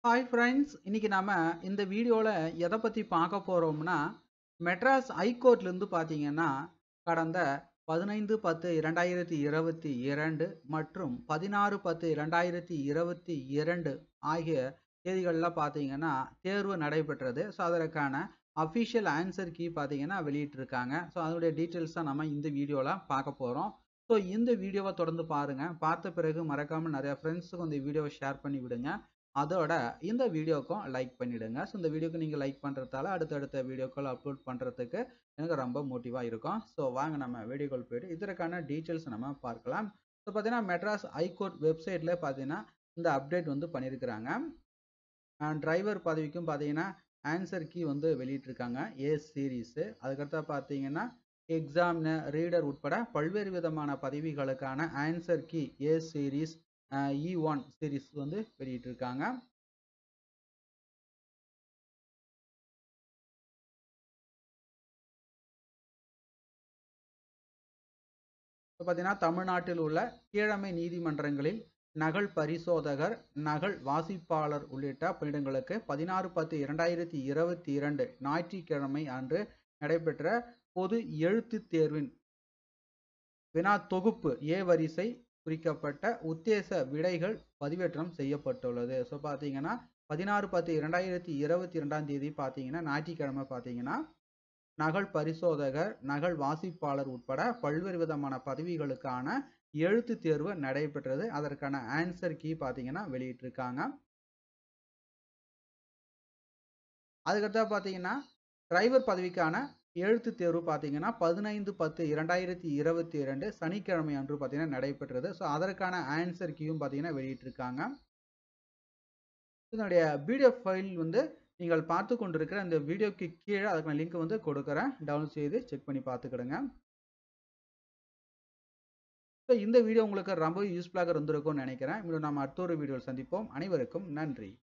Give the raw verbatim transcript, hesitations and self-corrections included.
Hi friends, இன்னைக்கு நாம இந்த வீடியோல எதை பத்தி பார்க்க போறோம்னா, மெட்ராஸ் ஹைகோர்ட்லேருந்து பார்த்தீங்கன்னா கடந்த பதினைந்து பத்து இரண்டாயிரத்தி இருபத்தி இரண்டு மற்றும் பதினாறு பத்து இரண்டாயிரத்தி இருபத்தி இரண்டு ஆகிய தேதிகளில் பார்த்தீங்கன்னா தேர்வு நடைபெற்றது. ஸோ அதற்கான அஃபிஷியல் ஆன்சர் கீ பார்த்தீங்கன்னா வெளியிட்டிருக்காங்க. ஸோ அதனுடைய டீட்டெயில்ஸ் தான் நம்ம இந்த வீடியோவில் பார்க்க போகிறோம். ஸோ இந்த வீடியோவை தொடர்ந்து பாருங்க. பார்த்த பிறகு மறக்காமல் நிறைய ஃப்ரெண்ட்ஸுக்கு இந்த வீடியோவை ஷேர் பண்ணி விடுங்க. அதோட இந்த வீடியோக்கும் லைக் பண்ணிடுங்க. ஸோ இந்த வீடியோக்கு நீங்கள் லைக் பண்ணுறதால அடுத்தடுத்த வீடியோக்கள் அப்லோட் பண்ணுறதுக்கு எனக்கு ரொம்ப மோட்டிவாக இருக்கும். ஸோ வாங்க நம்ம வீடியோக்கள் போய்ட்டு இதற்கான டீட்டெயில்ஸ் நம்ம பார்க்கலாம். ஸோ பார்த்தீங்கன்னா மெட்ராஸ் ஹைகோர்ட் வெப்சைட்டில் பார்த்தீங்கன்னா இந்த அப்டேட் வந்து பண்ணியிருக்கிறாங்க. டிரைவர் பதவிக்கும் பார்த்தீங்கன்னா ஆன்சர் கீ வந்து வெளியிட்டிருக்காங்க ஏ சீரீஸு. அதுக்கடுத்தா பார்த்தீங்கன்னா எக்ஸாமினர் ரீடர் உட்பட பல்வேறு விதமான பதவிகளுக்கான answer key A series E one series வந்து வெளியிட்டிருக்காங்க. பார்த்தீங்கன்னா தமிழ்நாட்டில் உள்ள கீழமை நீதிமன்றங்களில் நகல் பரிசோதகர், நகல் வாசிப்பாளர் உள்ளிட்ட பணியிடங்களுக்கு பதினாறு பத்து இரண்டாயிரத்தி இருபத்தி இரண்டு ஞாயிற்றுக்கிழமை அன்று நடைபெற்ற பொது எழுத்து தேர்வின் வினா தொகுப்பு ஏ வரிசை குறிக்கப்பட்ட உத்தேச விடைகள் பதிவேற்றம் செய்யப்பட்டுள்ளது. ஸோ பார்த்தீங்கன்னா பதினாறு பத்து இரண்டாயிரத்தி இருபத்தி இரண்டாம் தேதி பார்த்தீங்கன்னா ஞாயிற்றுக்கிழமை பார்த்தீங்கன்னா நகல் பரிசோதகர், நகல் வாசிப்பாளர் உட்பட பல்வேறு விதமான பதவிகளுக்கான எழுத்து தேர்வு நடைபெற்றது. அதற்கான ஆன்சர் கீ பார்த்தீங்கன்னா வெளியிட்டிருக்காங்க. அதுக்கடுத்தா பார்த்தீங்கன்னா டிரைவர் பதவிக்கான எழுத்து தேர்வு பார்த்தீங்கன்னா பதினைந்து பத்து இரண்டாயிரத்தி இருபத்தி இரண்டு சனிக்கிழமை அன்று பார்த்தீங்கன்னா நடைபெற்றது. ஸோ அதற்கான ஆன்சர் கீயும் பார்த்தீங்கன்னா வெளியிட்டிருக்காங்க. இதனுடைய பிடிஎஃப் ஃபைல் வந்து நீங்கள் பார்த்து கொண்டிருக்கிற இந்த வீடியோக்கு கீழே அதுக்கான லிங்க் வந்து கொடுக்குறேன். டவுன்லோட் செய்து செக் பண்ணி பார்த்துக்கிடுங்க. ஸோ இந்த வீடியோ உங்களுக்கு ரொம்ப யூஸ்ஃபுல்லாக இருந்திருக்கும்னு நினைக்கிறேன். இன்னும் நம்ம அடுத்த ஒரு வீடியோவில் சந்திப்போம். அனைவருக்கும் நன்றி.